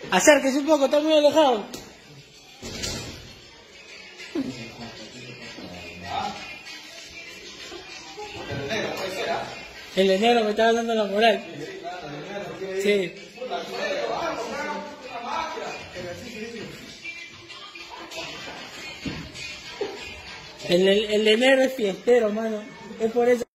Acérquese un poco, está muy alejado. El enero me estaba dando la moral. Sí. El enero es fiestero, mano. Es por eso.